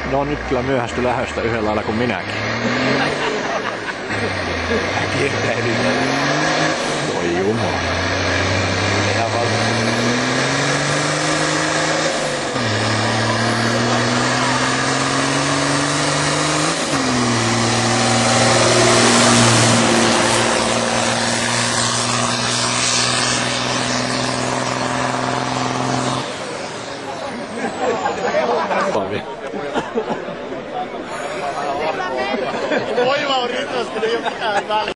No nyt kyllä myöhästy lähöstä yhdellä lailla kuin minäkin. Kiertäili. Voi jumala. Ihan valmis. Voima on riittävästi, ei ole mitään väliä.